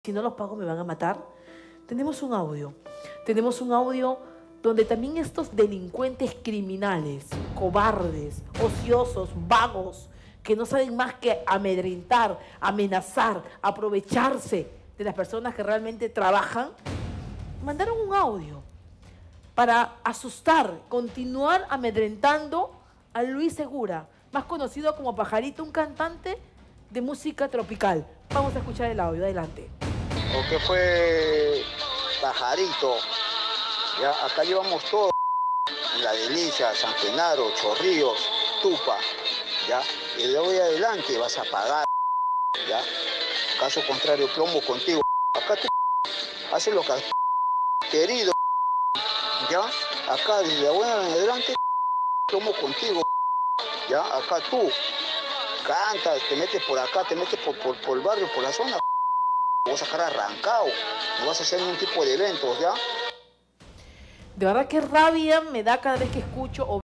si no los pago me van a matar. Tenemos un audio donde también estos delincuentes criminales, cobardes, ociosos, vagos, que no saben más que amedrentar, amenazar, aprovecharse de las personas que realmente trabajan, mandaron un audio para asustar, continuar amedrentando a Luis Segura, más conocido como Pajarito, un cantante de música tropical. Vamos a escuchar el audio, adelante. O que fue Pajarito, ya acá llevamos todo, en La Delicia, San Genaro, Chorrillos, Tupa, ya, y de hoy adelante vas a pagar, ya, caso contrario plomo contigo, acá tú haces lo que has querido, ya, acá desde ahora en adelante plomo contigo, ya, acá tú cantas, te metes por acá, te metes por el barrio, por la zona, vas a sacar arrancado, no vas a hacer ningún tipo de eventos, ya. De verdad que rabia me da cada vez que escucho o